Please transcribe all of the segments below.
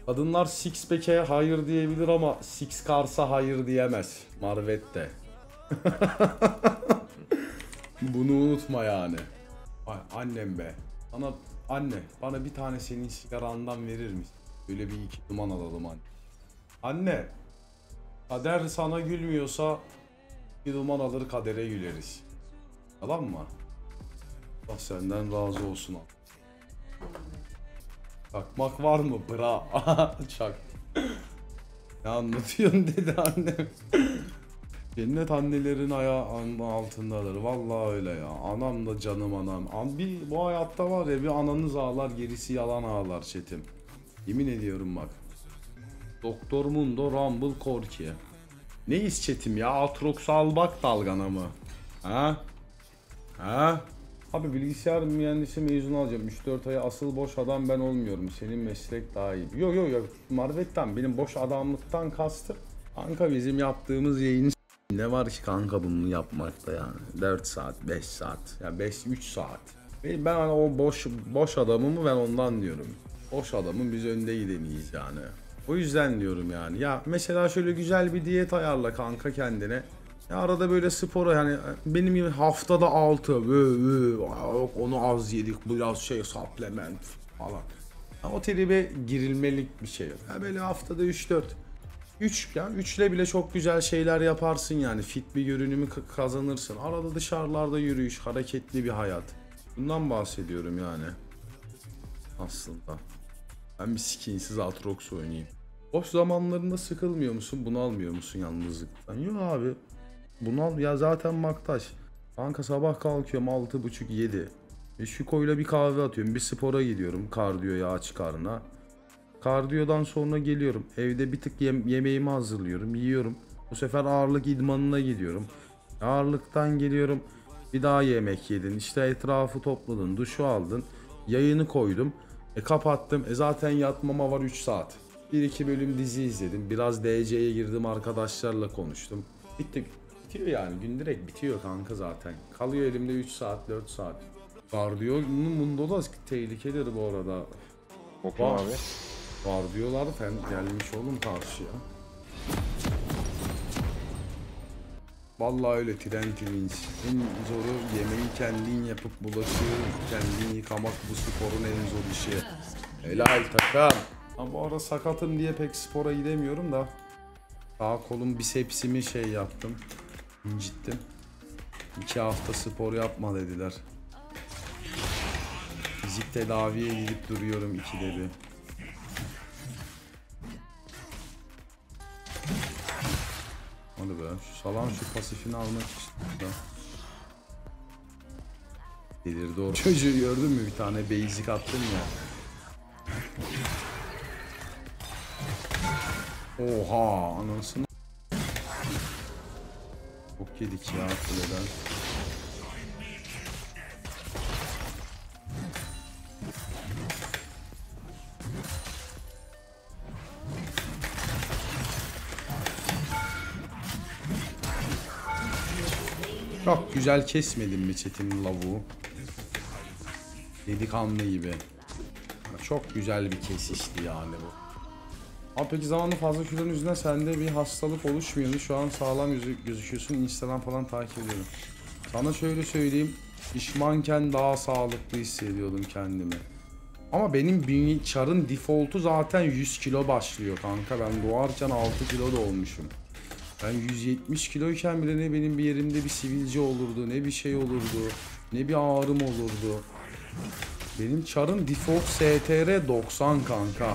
Kadınlar six pack'e hayır diyebilir ama six cars'a hayır diyemez. Marvet de. Bunu unutma yani. Annem be. Anne bana bir tane senin sigarandan verir misin? Böyle bir iki duman alalım anne. Anne. Kader sana gülmüyorsa bir duman alır kadere güleriz. Tamam mı? Allah senden razı olsun abi. Çakmak var mı? Bra. Çak. Ne anlatıyorsun dedi annem. Cennet annelerin ayağının altındadır. Vallahi öyle ya. Anam da canım anam. Bu hayatta var ya, bir ananız ağlar gerisi yalan ağlar çetim. Yemin ediyorum bak. Doktor Mundo Rumble Corki. Neyiz çetim ya? Atrox al bak dalgana mı? Ha? Ha? Abi bilgisayar mühendisi mezunu alacağım. 3-4 aya asıl boş adam ben olmuyorum. Senin meslek daha iyi. Yok. Marvetten benim boş adamlıktan kastım. Kanka bizim yaptığımız yayını ne var ki kanka bunu yapmakta yani. 4 saat, 5 saat. Ya yani 3 saat. Ben hani o boş adamımı ben ondan diyorum. Boş adamın biz önde gideniyiz yani. O yüzden diyorum yani. Ya mesela şöyle güzel bir diyet ayarla kanka kendine. Ya arada böyle spora yani benim gibi haftada 6 onu az yedik biraz supplement falan. Ya o tribe girilmelik bir şey yok. Ya böyle haftada 3-4. 3 ile bile çok güzel şeyler yaparsın yani. Fit bir görünümü kazanırsın. Arada dışarılarda yürüyüş, hareketli bir hayat. Bundan bahsediyorum yani. Aslında. Ben bir skinsiz Aatrox oynayayım. Boş zamanlarında sıkılmıyor musun? Bunalmıyor musun yalnızlıktan? Yok abi. Bunal ya zaten maktaş. Kanka sabah kalkıyorum 6.30-7. Şuko'yla bir kahve atıyorum. Bir spora gidiyorum. Kardiyoya, aç karnına. Kardiyodan sonra geliyorum. Evde bir tık yemeğimi hazırlıyorum. Yiyorum. Bu sefer ağırlık idmanına gidiyorum. Ağırlıktan geliyorum. Bir daha yemek yedin. İşte etrafı topladın. Duşu aldın. Yayını koydum. Kapattım. Zaten yatmama var 3 saat. 1-2 bölüm dizi izledim. Biraz DC'ye girdim. Arkadaşlarla konuştum. Bitti. Bitiyor yani. Gün direkt bitiyor kanka zaten. Kalıyor elimde 3 saat 4 saat. Kardiyonun bunda da tehlikelidir bu arada. Oku abi. Var diyorlar gelmiş oğlum karşıya. Vallahi öyle Trent. En zoru yemeği kendin yapıp bulaşığı kendin yıkamak, bu sporun en zor işi. Helal takım. Ama bu ara sakatım diye pek spora gidemiyorum da. Sağ kolum bisepsimi yaptım. İncittim. 2 hafta spor yapma dediler. Fizik tedaviye gidip duruyorum 2'de bir. Hadi be, şu salan şu pasifini almak istiyor. Delirdi o. Çocuğu gördün mü, bir tane basic attım ya. Oha anasını. Çok yedik ya kuleden. Çok güzel kesmedim mi Çetin lavuğu? Delikanlı gibi. Çok güzel bir kesişti yani bu. Abi peki zamanla fazla kilonun yüzünden sende bir hastalık oluşmuyor mu? Şu an sağlam gözüküyorsun. Instagram falan takip ediyorum. Sana şöyle söyleyeyim. Şişmanken daha sağlıklı hissediyordum kendimi. Ama benim çarın default'u zaten 100 kilo başlıyor kanka. Ben doğarken 6 kilo doğmuşum. Ben 170 kiloyken bile ne benim bir yerimde bir sivilce olurdu, ne bir şey olurdu, ne bir ağrım olurdu. Benim çarın default STR 90 kanka.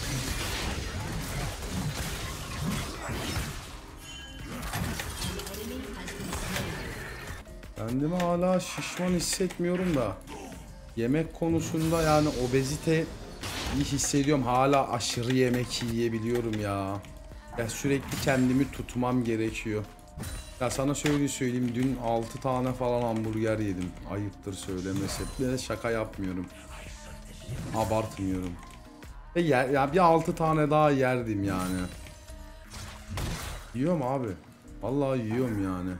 Kendimi hala şişman hissetmiyorum da yemek konusunda yani obezite hissediyorum. Hala aşırı yemek yiyebiliyorum ya. Ya sürekli kendimi tutmam gerekiyor. Ya sana şöyle söyleyeyim, dün 6 tane falan hamburger yedim. Ayıptır söylemesi. Şaka yapmıyorum. Abartmıyorum. Ya bir 6 tane daha yerdim yani. Yiyorum abi. Vallahi yiyorum yani.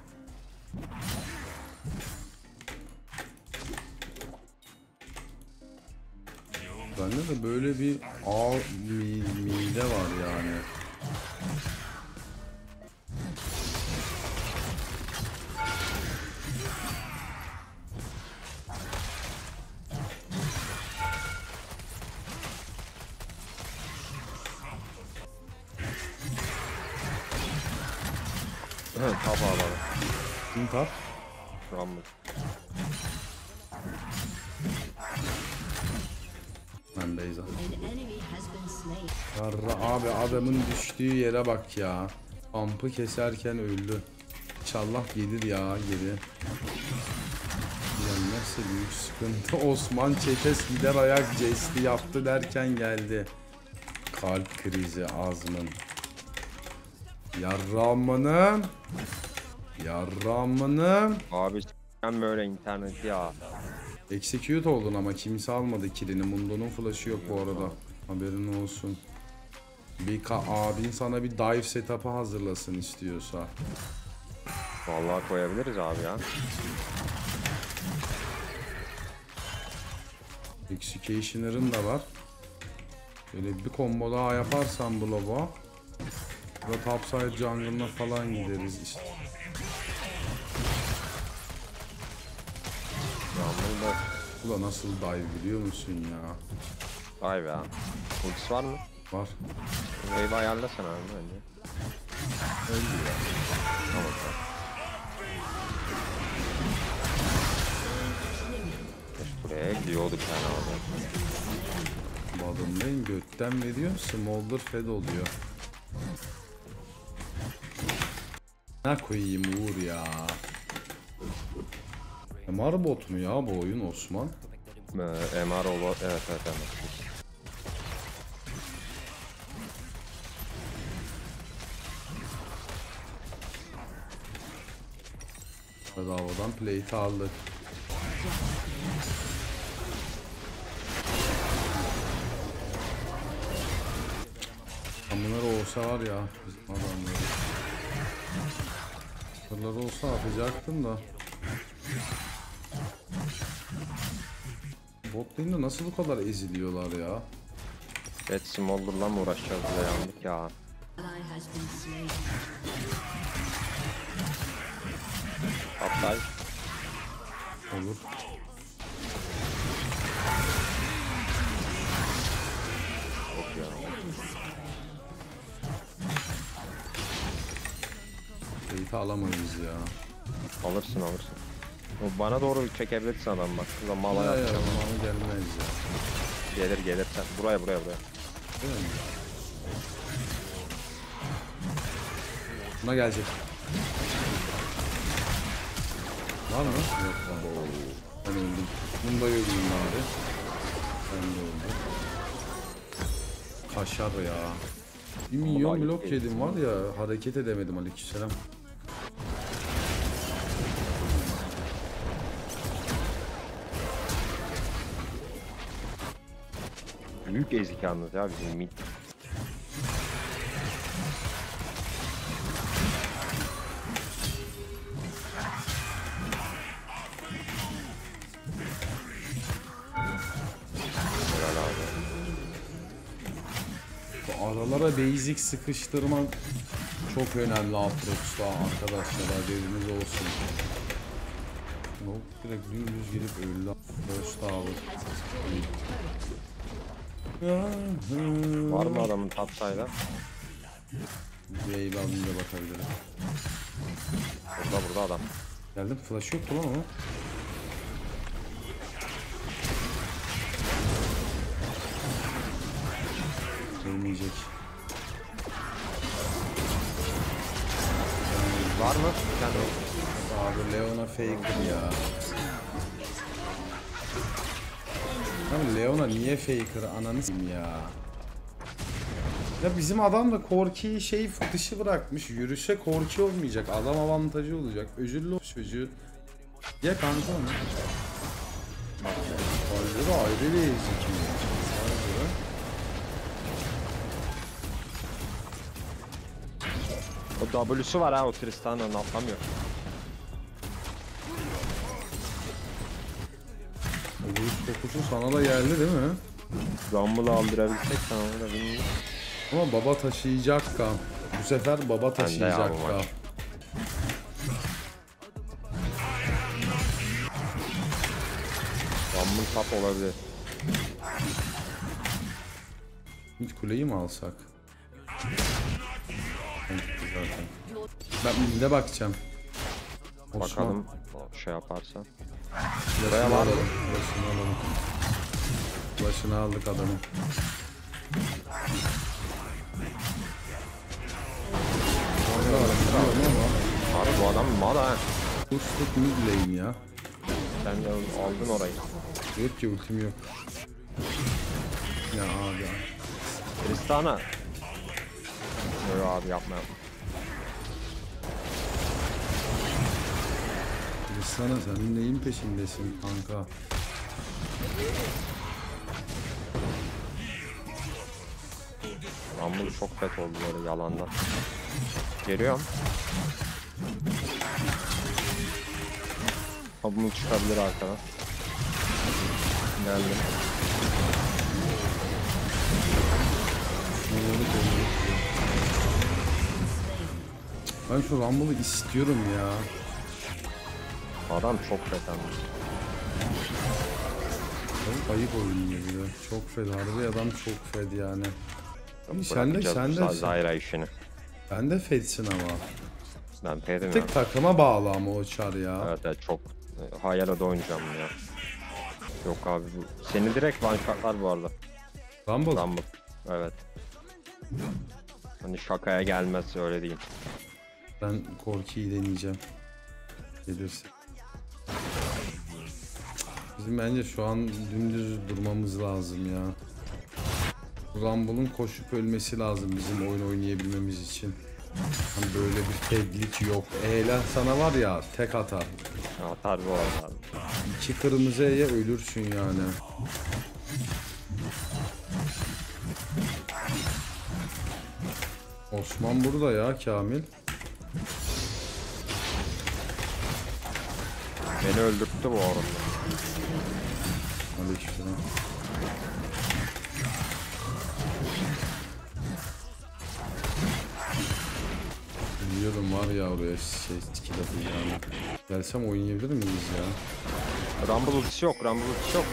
Bende de böyle bir midem hile var yani. Tap ağladı. Kim tap? Rumble. Ben Beyza. Yarra abi, adamın düştüğü yere bak ya. Ampı keserken öldü. İnşallah gelir ya geri. Gelmezse büyük sıkıntı. Osman Çetes gider ayak jesti yaptı derken geldi. Kalp krizi Azmın. Yarramının. Yarramının. Abi sen böyle internet ya. Execute oldun ama kimse almadı kilini. Mundo'nun flash'ı yok bu arada. Haberin olsun. Abin sana bir dive setup'ı hazırlasın istiyorsa. Vallahi koyabiliriz abi ya. Executioner'ın da var. Böyle bir combo daha yaparsan bu loba. Burada topside jungle'ına falan gideriz işte. Rumble'da. Bu da nasıl dive biliyor musun ya? Vay be. Ultisi var mı? Var. Wave'i ayarlasana abi bence. Öldü ya. Tamam. Buraya gidiyorduk yani abi. Bu adam değil, götten veriyor, smolder fed oluyor. Ne koyayım Uğur ya. MR bot mu ya bu oyun Osman? MR olur. Evet evet evet. Bedavadan plate aldık. Bunlar olsa var ya bizim adamları. Bunlar olsa atacaktım da. Bot lane'de nasıl bu kadar eziliyorlar ya? Evet Smolder'la mı uğraşacağız bile yandık ya. Hatta Olur. yok ya. Plate'i alamayız ya. Alırsın alırsın. O bana doğru çekebilirsin adam bak. Şurada mala Ya yapacağım. bana gelmez ya. Gelir gelir sen. Buraya. Değil mi? Buna gelecek. Var mı? Yok var. Ben öldüm. Bunda öldüm bari. Ben de öldüm. Kaşar ya. Bir milyon blok yedim var ya, hareket edemedim. Aleykümselam. Büyük ezik yalnız ya bizim mid. Helal abi. Bu aralara basic sıkıştırman çok önemli Aatrox'ta arkadaşlar, haberiniz olsun. Yok direkt dümdüz gelip öldü. First tower. Var mı adamın top side'a? Wave alınca bakabilirim. Burada adam. Geldim, flash yoktu lan o. Gelmeyecek. Var mı? Yani Abi Leona faker ya. Abi Leona niye faker, ananı s**eyim ya. Ya bizim adam da Korki'yi dışı bırakmış. Yürüse Korki olmayacak. Adam avantajı olacak. Özürlü o çocuğu. Ya kanka onu. Ayrı da ayrı bir ezik mi? o W'su var ha o Tristan'ın atlamıyor. O vuruş kokusu sana da geldi değil mi? Rumble'ı aldırabilsek sana da bilmiyorum. Ama baba taşıyacak kan. Bu sefer baba taşıyacak ya bu kan. maç. Rumble top olabilir. Mid kuleyi mi alsak? Zaten. Ben mid'e bakacağım. Osman. Bakalım o şey yaparsan. Başını var mı? alalım. Başını alalım. Başını aldık adamı. Abi bu adam mal ha. Pustuk mid lane ya. Sen de aldın orayı. Yok ki ultim yok. Ya abi. Tristana. Yok abi yapma. Sana sen neyin peşindesin kanka? Rumble çok fet oldu böyle yalandan. Geliyorum. Rumble çıkabilir arkadan. Geldim. Ben şu Rumble'ı istiyorum ya. Adam çok fet ama. Çok ayıp oynuyor bir de. Çok fed harbi adam çok fed yani. Sen de Zyra işini. sen de fedsin ama. Ben fedim ya. Tek takıma bağlı ama o çar ya. Evet evet çok. Hayal'e de oynayacağım ya. Yok abi bu. Seni direkt one shotlar bu arada. Rumble. Rumble. Evet. Hani şakaya gelmez öyle diyeyim. Ben Korki'yi deneyeceğim. Gelirse. Bizim bence şu an dümdüz durmamız lazım ya. Rumble'ın koşup ölmesi lazım bizim oyun oynayabilmemiz için. Hani böyle bir fedlik yok. Eğlen sana var ya tek atar. Atar bu arada abi. 2 kırmızı E'ye ölürsün yani. Osman burada ya Kamil. Beni öldürttü bu arada. Aleykümselam. Biliyordum var ya oraya skill atacağını. Gelsem oynayabilir miyiz ya? Rumble ultisi yok, Rumble ultisi yok.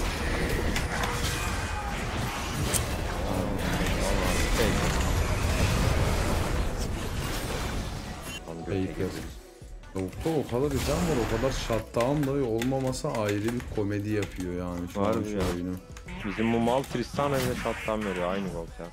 Faker. Yokta o kadar item var, o kadar shutdown da olmaması ayrı bir komedi yapıyor yani şu an Harbi şu ya. oyunu. Bizim bu mal Tristana ile shot'tan veriyor aynı gol ya.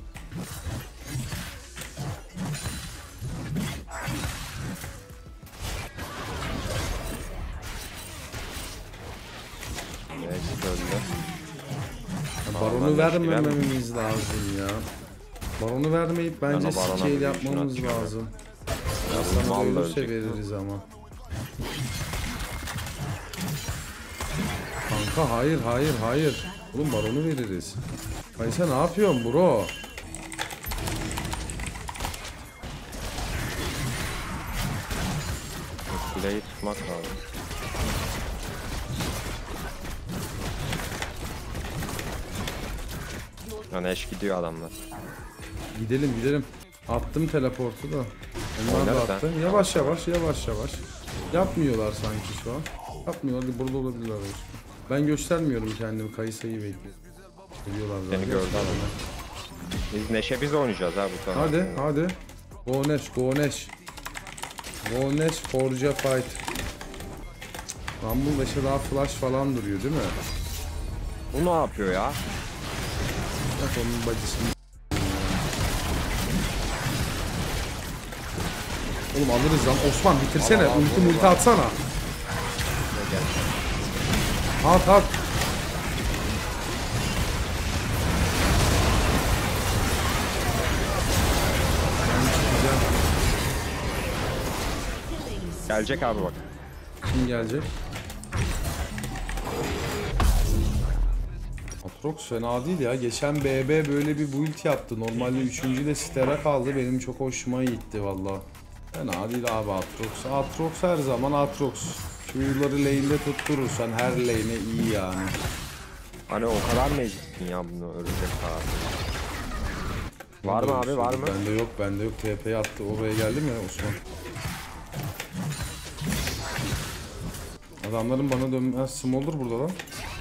Neyse öldü. Baronu ben de vermememiz lazım ya. Baronu vermeyip bence Ben o barona scale bir yapmamız şunu atıyorum. lazım. Ya bu Sana mal da ölürse ölecek. veririz ama. Kanka hayır hayır hayır. Oğlum baronu veririz. Kaysa ne yapıyorsun bro? Kuleyi tutmak lazım. Yani eş gidiyor adamlar. Gidelim gidelim. Attım teleportu da. Onlar da Oynarız attı. ha. Yavaş yavaş yavaş yavaş. Yapmıyorlar sanki şu an. Yapmıyorlar. Burada olabilirler işte. Ben göstermiyorum kendimi. Kayısayı bekliyorum. Geliyorlar zaten. Seni gördü adam. Biz Neşe biz oynayacağız ha bu tarafa. Hadi hadi. Go Neş, go Neş. Go Neş, Forge fight. Rumble 5'e daha flash falan duruyor değil mi? Bu ne yapıyor ya? Bak onun bacısını. Oğlum alırız lan. Osman bitirsene. Al, al, Ulti atsana. Ne gel. At at. Ben çıkacağım. Gelecek abi bak. Kim gelecek? Atrox fena değil ya. Geçen BB böyle bir build yaptı. Normalde 3. de Stera kaldı. Benim çok hoşuma gitti valla. Fena değil abi Atrox. Atrox her zaman Atrox. Q'ları lane'de tutturursan her lane'e iyi yani. Hani o kadar mı eziktin ya bunu ölecek abi. Var mı abi, var mı? Bende yok, bende yok. TP'ye attı. Oraya geldim ya Osman. Adamların bana dönmez smolder burada lan.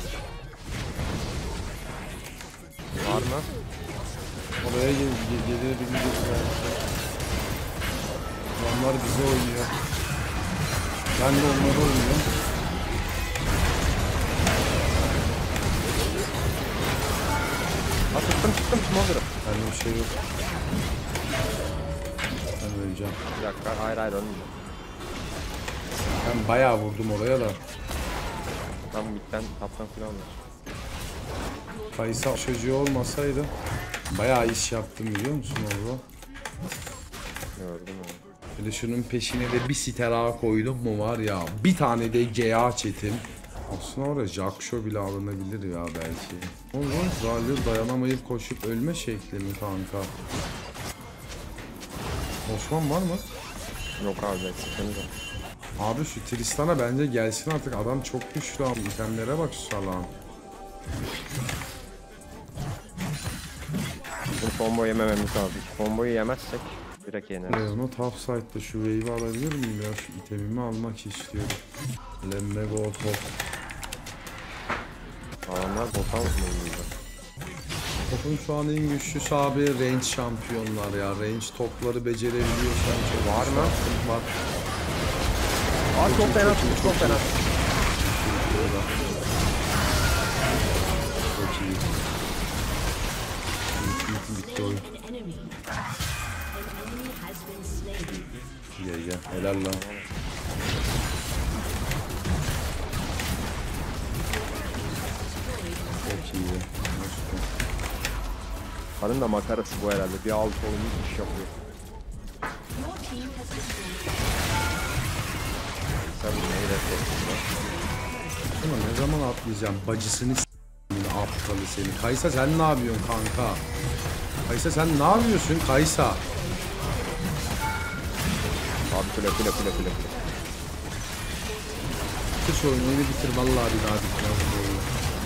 Var mı? Oraya gelebilecek belki. Adamlar bize oynuyor. Ben de onlara oynuyorum. Ha, tuttum smolder'ı. Bende bir şey yok. Ben öleceğim. Bir dakika, hayır ölmeyeceğim. Ben bayağı vurdum oraya da. Tam bitten taptan falan var. Kaysa çocuğu olmasaydı bayağı iş yaptım biliyor musun orada? Gördüm onu. Bir de şunun peşine de bir sitera koydum mu var ya, bir tane de GA çetim. Aslında oraya Jaksho bile alınabilir ya belki. Oğlum Zalil dayanamayıp koşup ölme şekli mi kanka? Osman var mı? Yok abi, sıkıntı. Abi şu Tristan'a bence gelsin artık, adam çok güçlü abi. İtemlere bak şu salağın. Bizim combo yemememiz lazım. Comboyu yemezsek direkt yeneriz. Onu top side'da şu wave'i alabilir miyim ya? Şu itemimi almak istiyorum. Lemme go top. Adamlar bota mı burada? Topun şu an en güçlüsü abi range şampiyonlar ya. Range topları becerebiliyorsan çok Var mı? Var. Aa, çok fena, çok fena. Çok iyi. Bitti oyun. Ya helal lan. Çok iyi. Karın da makarası bu herhalde. Bir alt olumlu iş yapıyor. Sen neyi reddettin lan? Ama ne zaman atlayacağım? Bacısını s*****in aptalı seni. Kaysa sen ne yapıyorsun kanka? Kaysa sen ne yapıyorsun Kaysa? Abi kule. Bitir şu oyunu bitir vallahi bir daha bitmez bu oyunu.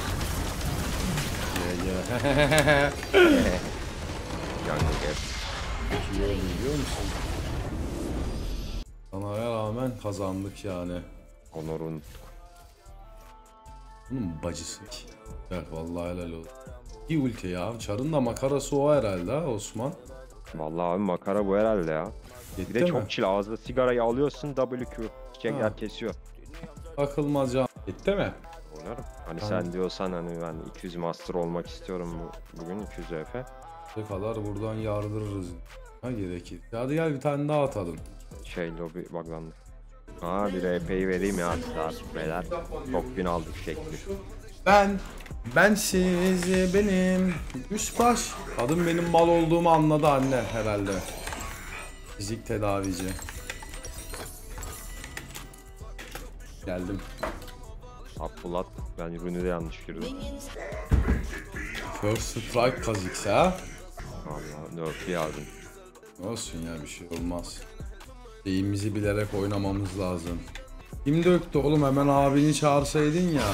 Ya. Jungle Gap. İyi oldu biliyor musun? Sanaya rağmen kazandık yani. Onur'u unuttuk. Bunun bacısı ki. Bak vallahi helal olsun. İyi ulti ya. Çarın da makarası o herhalde ha Osman. Vallahi abi makara bu herhalde ya. Yetti Bir de mi? çok chill. Ağzında sigarayı alıyorsun, WQ. Çiçekler Ha. kesiyor. Takılmaca. Yetti mi? Oynarım. Hani Tamam. sen diyorsan hani ben 200 master olmak istiyorum bugün 200 EP. Ne kadar buradan yardırırız. Ha gerekir. Hadi gel bir tane daha atalım. Lobi buglandı. Aa, bir EP'yi vereyim ya artık beyler. Çok bin aldık şekli. Bensiz benim üst baş. Kadın benim mal olduğumu anladı anne herhalde. Fizik tedavici. Geldim. Abdullah, ben ürünü de yanlış girdim. First strike Kha'Zix ha. Vallahi nerf'i yardım. Olsun ya bir şey olmaz. Şeyimizi bilerek oynamamız lazım. Kim döktü oğlum, hemen abini çağırsaydın ya.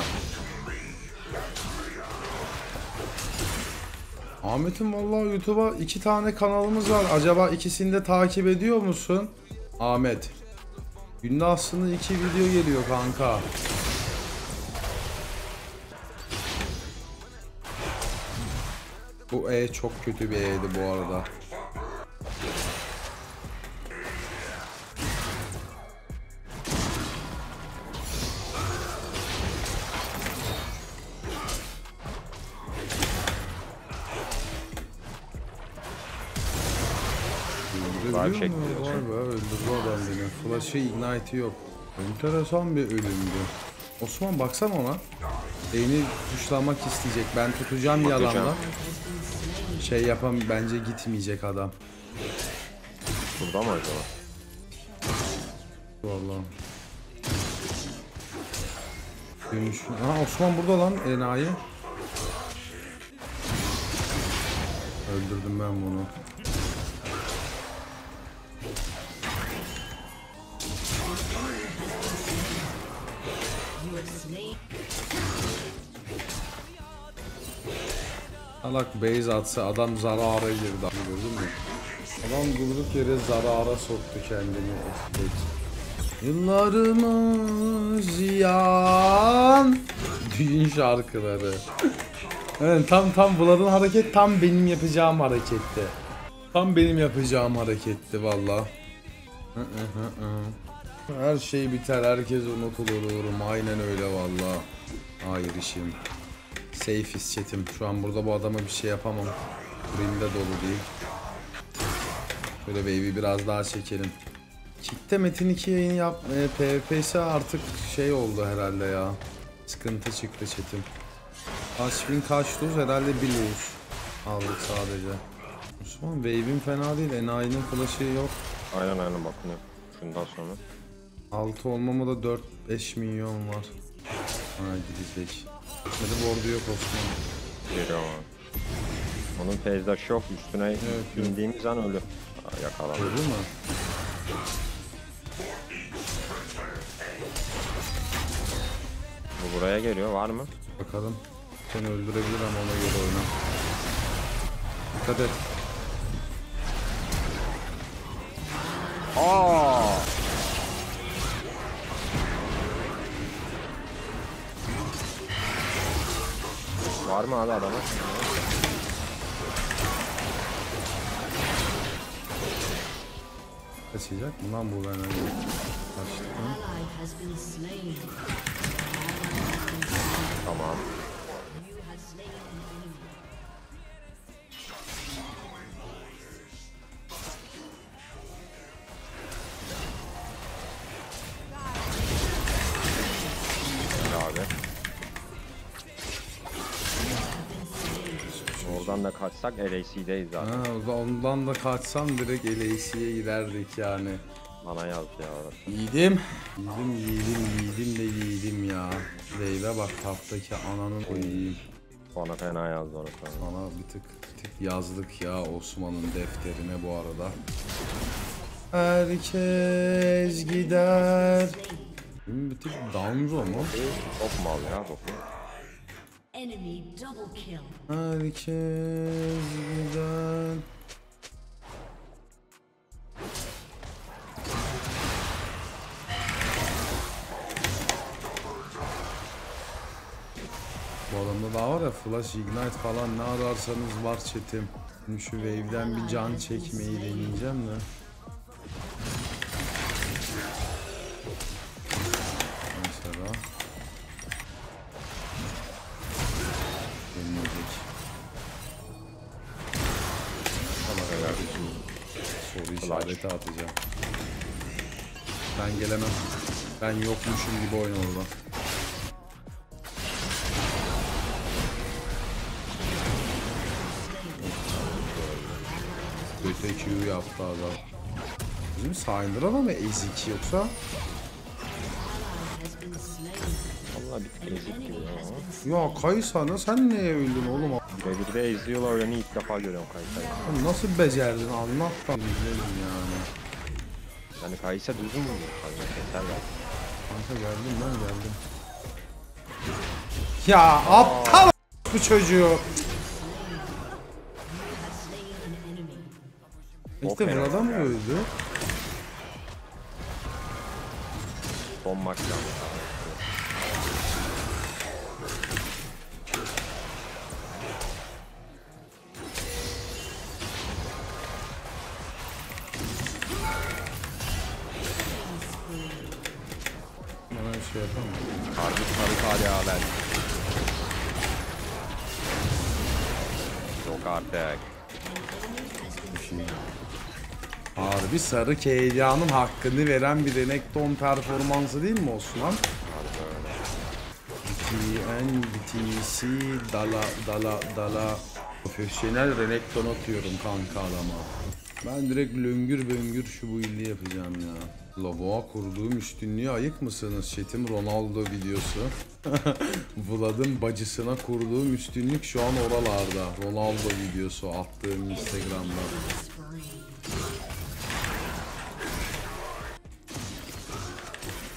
Ahmet'im vallahi YouTube'a 2 tane kanalımız var. Acaba ikisini de takip ediyor musun? Ahmet. Günde aslında 2 video geliyor kanka. Bu çok kötü bir E'di bu arada. Var Öldürebiliyor şekli mu? diyorsun. Vay be, öldürdü adam beni. Flash'ı ignite'i yok. Enteresan bir ölümdü. Osman baksana ona. Beni tuşlamak isteyecek. Ben tutacağım Bakacağım. yalanla. Şey yapam bence gitmeyecek adam. Burada mı acaba? Vallahi. Dönüş. Aha Osman burada lan enayi. Öldürdüm ben bunu. Salak base atsa adam zarara girdi. Gördün mü? Adam durduk yere zarara soktu kendini. Yıllarımı ziyan. Düğün şarkıları. Evet, tam Vlad'ın hareket tam benim yapacağım hareketti. Tam benim yapacağım hareketti valla. Her şey biter, herkes unutulur. Aynen öyle valla. Hayır işim. Safe'iz chatim. Şu an burada bu adama bir şey yapamam. Rimde dolu değil. Şöyle wave'i biraz daha çekelim. Kick'te Metin 2 yayını yap. PvP'si artık şey oldu herhalde ya. Sıkıntı çıktı chatim. Kaç win kaç lose herhalde bir lose aldık sadece. Osman wave'in fena değil. Enayi'nin flash'ı yok. Aynen bakınıyorum. Şundan sonra. 6 olmama da 4-5 milyon var. Ha gidecek. Hadi board'u yok Osman. Geliyor ama. Onun peyzdaşı yok. Üstüne bindiğimiz an ölü. Yakalandı. Öyle mi? Bu buraya geliyor. Var mı? Bakalım. Seni öldürebilir ama ona göre oyna. Dikkat et. Aa! Var mı abi adamı? Kaçacak mı lan bu benden? Kaçtı. Tamam. Abi. Oradan da kaçsak LAC'deyiz zaten. Ha, ondan da kaçsam direkt LAC'ye giderdik yani. Bana yazdı ya orası. Yiğidim de yiğidim ya. Wave'e bak taptaki ananın koyayım. Bana fena yazdı orası. Sana bir tık yazdık ya Osman'ın defterine bu arada. Herkes gider. Bir tık Danzo mu? Çok mal ya bu. Enemy double kill. Herkes gider. Bu adamda daha var ya flash ignite falan ne ararsanız var chatim. Şimdi şu wave'den bir can çekmeyi deneyeceğim de. Mesela. Deneyecek. Tamam kardeşim. Soru işareti atacağım. Ben gelemem. Ben yokmuşum gibi oyna orada. Öte Q yaptı adam. Bizim Syndra mı ezik yoksa? Valla bir tık ezik gibi ya. Ya Kaysan'a sen neye öldün oğlum? Belki de ezliyorlar öyle ilk defa görüyorum Kayısa'yı. Sen nasıl becerdin anlat da izleyelim yani. Yani Kayısa düzgün mü bu? Keserler. Kanka geldim ben geldim. Ya aptal bu çocuğu. İşte burada mı öldü? Son maç yandı. Bana bir şey yapamam. Harbi sarı kale haber. Yok artık. Harbi sarı KDA'nın hakkını veren bir Renekton performansı değil mi Osman? BTN, BTC, dala. Profesyonel Renekton atıyorum kanka adama. Ben direkt löngür böngür şu build'i yapacağım ya. Labo'a kurduğum üstünlüğe ayık mısınız chatim? Ronaldo videosu. Vlad'ın bacısına kurduğum üstünlük şu an oralarda. Ronaldo videosu attığım Instagram'da.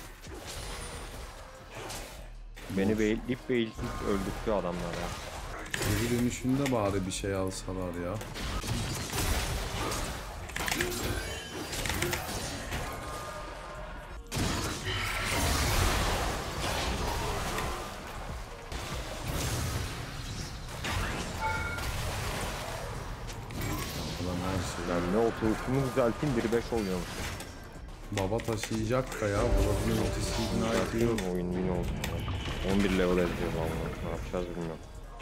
Beni beylik öldürttü adamlar ya. Geri dönüşünde bari bir şey alsalar ya. Ulan her şey. Ben ne oturuşumu düzelteyim 1-5 oluyormuş. Baba taşıyacak da ya. Babasının otisi ignite yok. Oyun win oldu. 11 level ediyor vallahi. Ne yapacağız bilmiyorum.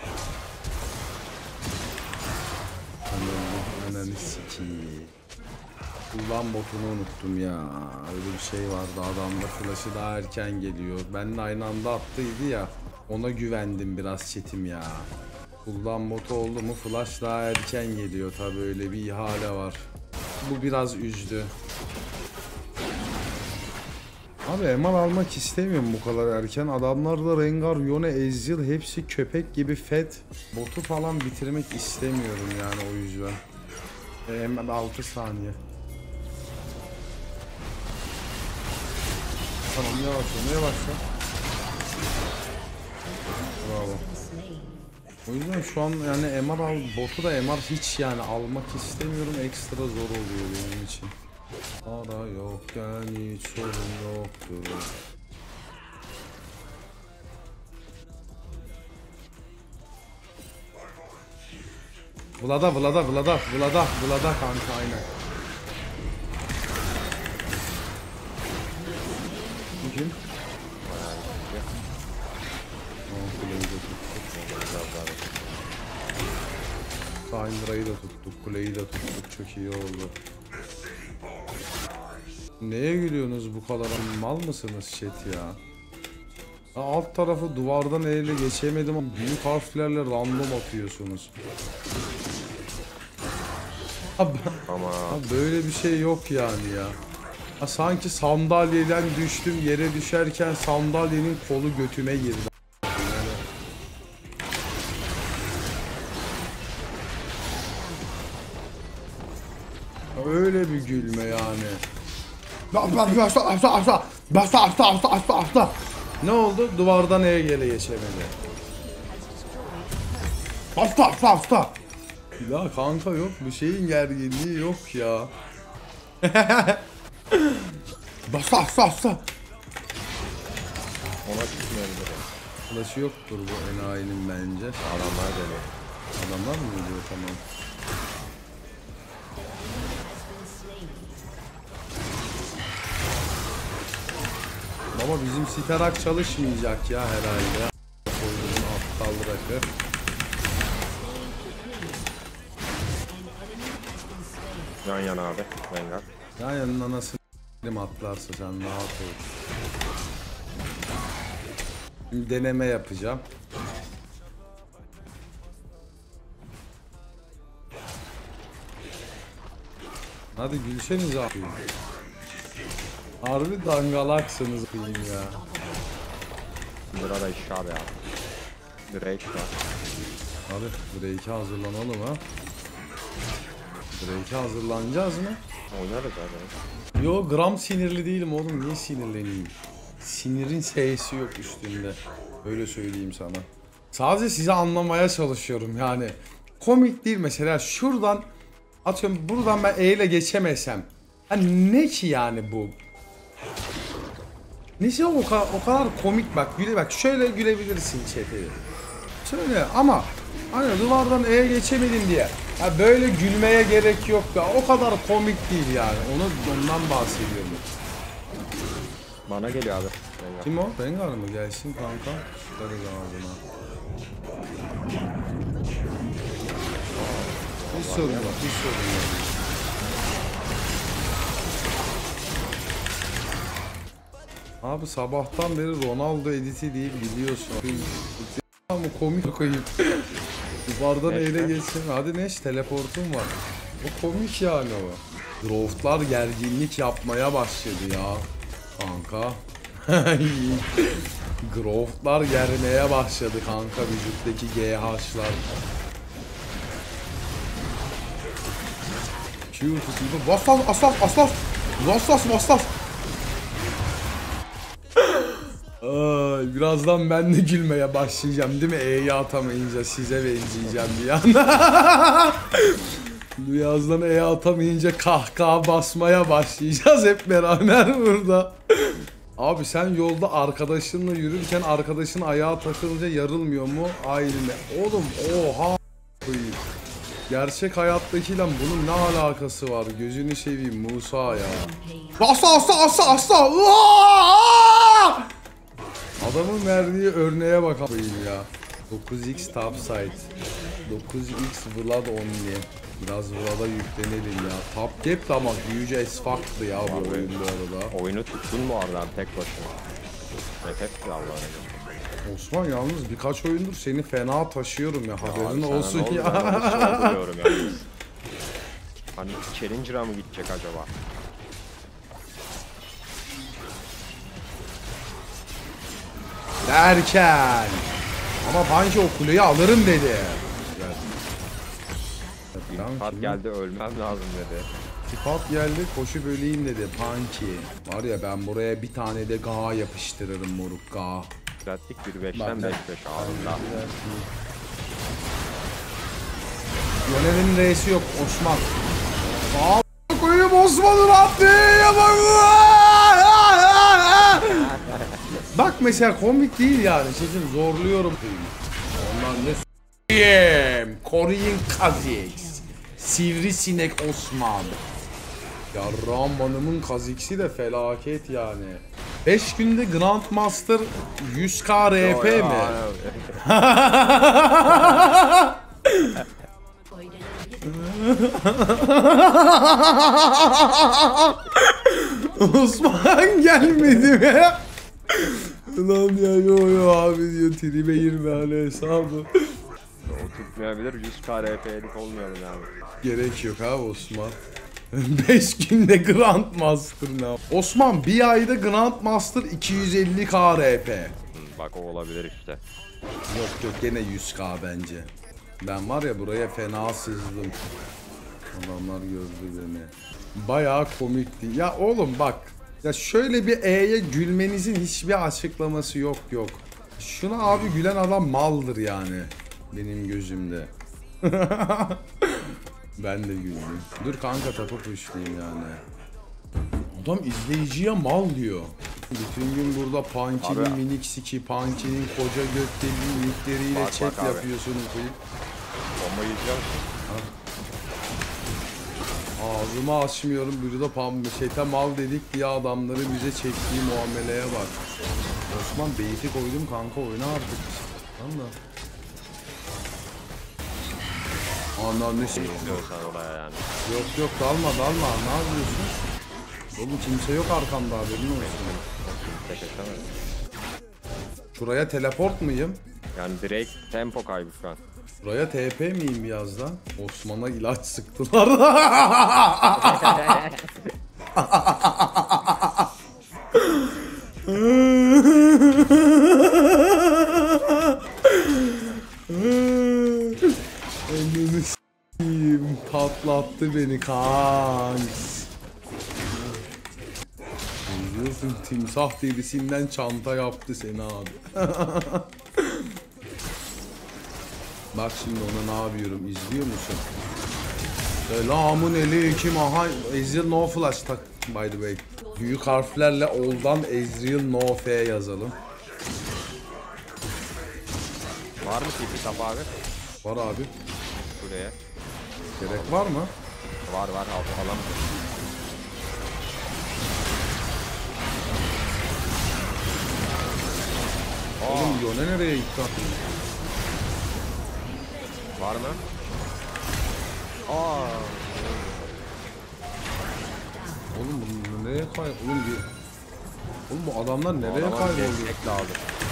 Ananı sikiyim. Kullan botunu unuttum ya. Öyle bir şey vardı, adamda flash'ı daha erken geliyor. Benimle aynı anda attıydı ya. Ona güvendim biraz çetim ya. Kullan botu oldu mu flash daha erken geliyor, tabi öyle bir ihale var. Bu biraz üzdü. Abi eman almak istemiyorum bu kadar erken. Adamlarda Rengar, Yone, Ezreal hepsi köpek gibi fed. Botu falan bitirmek istemiyorum yani o yüzden. Hemen 6 saniye. Tamam yavaşla. Bravo. O yüzden şu an yani MR al, botu da MR hiç yani almak istemiyorum, ekstra zor oluyor benim için. Para yok yani hiç sorun yoktur. Vlada kanka aynen. Bu kim? Syndra'yı da tuttuk, kuleyi de tuttuk, çok iyi oldu. Neye gülüyorsunuz bu kadar? Mal mısınız chat ya? Alt tarafı duvardan ele geçemedim ama büyük harflerle random atıyorsunuz. Abi böyle bir şey yok yani ya. Ha, sanki sandalyeden düştüm, yere düşerken sandalyenin kolu götüme girdi. Öyle bir gülme yani. Ne oldu? Duvardan gele geçemedi. Hasta. Ya kanka yok, bu şeyin gerginliği yok ya. Basta. Ona çıkmayabilir. Flash'ı yoktur bu enayinin bence. Adamlar geliyor. Adamlar mı geliyor? Tamam. Baba bizim siterak çalışmayacak ya herhalde. Koyduğun aptal rakı. Yan yana abi. Rengar. Ya yanına nasıl atlarsa sen rahat ol. Şimdi deneme yapacağım. Hadi gülseniz abi. Harbi dangalaksınız ya. Burada iş abi ya. Drake var. Hadi Drake'e hazırlanalım ha. Drake'e hazırlanacağız mı? Oynarız abi. Yo, gram sinirli değilim oğlum, niye sinirleneyim? Sinirin S'si yok üstünde. Öyle söyleyeyim sana. Sadece size anlamaya çalışıyorum yani. Komik değil mesela, şuradan atıyorum, buradan ben ile geçemesem. Hani ne ki yani bu? Neyse o kadar komik, bak şöyle gülebilirsin chat'e. Şöyle ama hani duvardan geçemedim diye. Ya böyle gülmeye gerek yok ya. O kadar komik değil yani. Ondan bahsediyorum. Bana geliyor abi. Rengar. Kim o? Rengar mı? Gelsin kanka. Tutarız ağzına. Hiç sorun yok. Abi sabahtan beri Ronaldo editi deyip biliyorsun. Ama komik koyayım. Duvardan ele geçsin. Hadi Neş, teleportum var. O komik yani o. Draftlar gerginlik yapmaya başladı ya. Kanka. Growth'lar germeye başladı kanka, vücuttaki GH'lar. Q tutuldu. Vaslas. Ay Birazdan ben de gülmeye başlayacağım değil mi? E'yi atamayınca size benzeyeceğim bir anda. Birazdan E'yi atamayınca kahkaha basmaya başlayacağız hep beraber burada. Abi sen yolda arkadaşınla yürürken arkadaşın ayağa takılınca yarılmıyor mu? Aynen. Oğlum oha. Gerçek hayattakiyle bunun ne alakası var? Gözünü seveyim Musa ya. Asla. Adamın verdiği örneğe bakayım ya. 9x topside. 9x blood only. Biraz burada yüklenelim ya. Top gap de ama huge as fuck'tı ya bu oyun bu arada. Oyunu tuttun mu oradan tek başına? Nefes Allah'ım. Osman yalnız birkaç oyundur seni fena taşıyorum ya, haberin Abi olsun sana ne ya. oldu? Ben de sorguluyorum yalnız. Hani Challenger'a mı gidecek acaba? Derken. Ama Banjo o kuleyi alırım dedi. Kart geldi ölmem lazım dedi. Tifat geldi koşup öleyim dedi Punky. Var ya ben buraya bir tane de Ga yapıştırırım moruk Ga. Düzelttik 1-5'ten 5-5 ağırında. Yönel'in R'si yok Osman. Aa koyayım Osman'ın attığı bak. Bak mesela komik değil yani. Sizin zorluyorum. Ondan ne s**eyim. Korean Kha'Zix. Sivrisinek Osman. Ya Ramban'ımın Kha'Zix'i de felaket yani. 5 günde Grandmaster 100k RP mi? Osman gelmedi mi? Lan ya yo abi diyor tribe girme hani hesabı. O tutmayabilir 100k RP'lik olmuyor yani. Gerek yok ha Osman. 5 günde Grandmaster ne? Osman bir ayda Grandmaster 250k RP. Bak o olabilir işte. Yok gene 100k bence. Ben var ya buraya fena sızdım. Adamlar gördü beni. Bayağı komikti. Ya oğlum bak. Ya şöyle bir E'ye gülmenizin hiçbir açıklaması yok. Şuna abi gülen adam maldır yani. Benim gözümde. Ben de güldüm. Dur kanka tapı pushlayayım yani. Adam izleyiciye mal diyor. Bütün gün burada Punky'nin Abi. minik siki, Punky'nin koca gökdeli nikleriyle Bak, chat bak abi. yapıyorsun. Bomba yiyeceğim. Ağzımı açmıyorum. Burada çete mal dedik diye adamları bize çektiği muameleye bak. Osman beyti koydum kanka, oyna artık. Anla. Ananı şey. İstiyorsan oraya yani. Yok dalma. Ne yapıyorsun? Oğlum kimse yok arkamda, haberin olsun. Tek etemez. Şuraya teleport muyum? Yani direkt tempo kaybı şu an. Buraya TP miyim birazdan? Osman'a ilaç sıktılar. Anneni s**eyim, patlattı beni kanks. Biliyorsun timsah derisinden çanta yaptı seni abi. Bak şimdi ona ne yapıyorum, izliyor musun? Selamun aleyküm, aha Ezreal no flash tak by the way. Büyük harflerle oldan Ezreal no F yazalım. Var mı tipi tap abi? Var abi. Buraya. Gerek var mı? Var alalım. Oğlum Yone nereye gitti? Var mı? Aa. Oğlum bu nereye oğlum bu adamlar nereye Adama kayboluyor? destek lazım.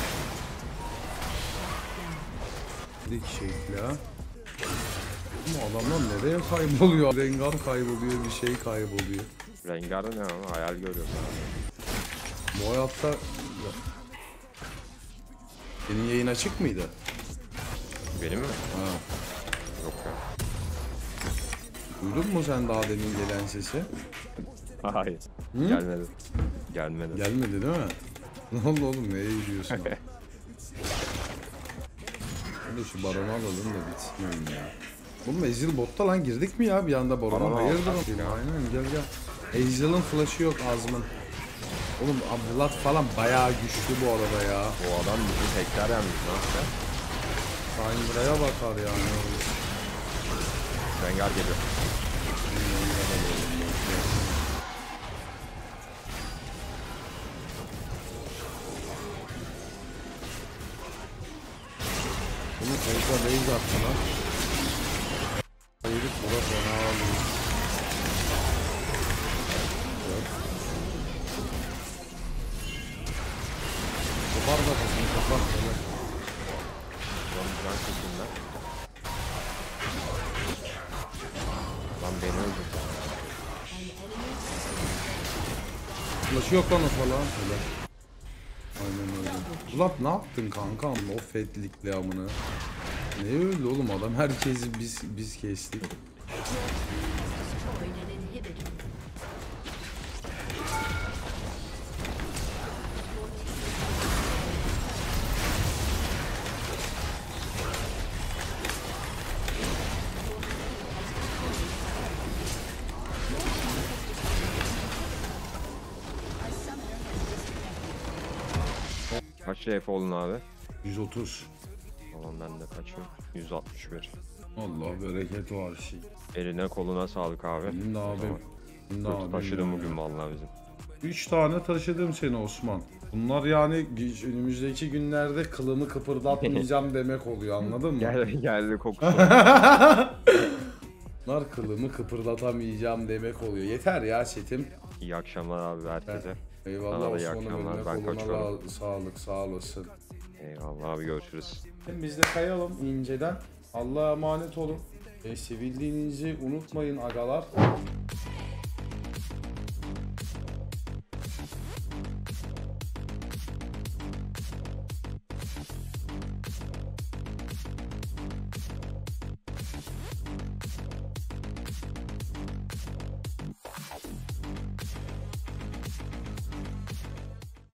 Dik şekli ha. Bu adamlar nereye kayboluyor? Rengar kayboluyor, bir şey kayboluyor. Rengar'da ne ama hayal görüyorum. Bu hayatta... Senin yayın açık mıydı? Benim mi? Ha. Yok ya. Duydun mu sen daha demin gelen sesi? Hayır. Hı? Gelmedi. Gelmedi. Gelmedi değil mi? Ne oldu oğlum, neye gidiyorsun? Hadi şu baronu alalım da bitsin oyun ya. Oğlum Ezreal botta lan, girdik mi ya bir anda barona? Barona Hayırdır? aldık ya. Aynen, gel gel. Ezreal'ın flash'ı yok Azm'ın. Oğlum Vlad falan bayağı güçlü bu arada ya. O adam bizi tekrar yenmiş lan. Syndra'ya bakar yani. Rengar geliyor. Bunu fazla base attı lan. Herif bura fena alıyor. Kopar kafasını, kopar böyle. Lan can çekimler. Lan beni öldürdü. Flash'ı yok lan o falan. Öyle. Aynen öyle. Ulan ne yaptın kankam o fetlikle amına? Ne öyle oğlum, adam herkesi biz kestik. Destroyed an inhibitor. Kaç RP oldun abi? 130. Tamam ben de kaçıyorum. 161. Allah bereket var şey. Eline koluna sağlık abi. Benim de abim. Benim de Kurt abim. taşıdım ya. bugün vallahi bizim. 3 tane taşıdım seni Osman. Bunlar yani önümüzdeki günlerde kılımı kıpırdatmayacağım demek oluyor, anladın mı? Geldi kokusu. Bunlar kılımı kıpırdatamayacağım demek oluyor. Yeter ya Çetim. İyi akşamlar abi herkese. Eyvallah Sana da iyi Osman'ım, akşamlar, eline ben koluna kaçıyorum. sağlık, sağ olasın. Eyvallah abi, görüşürüz. Biz de kayalım inceden. Allah'a emanet olun. Sevildiğinizi unutmayın agalar.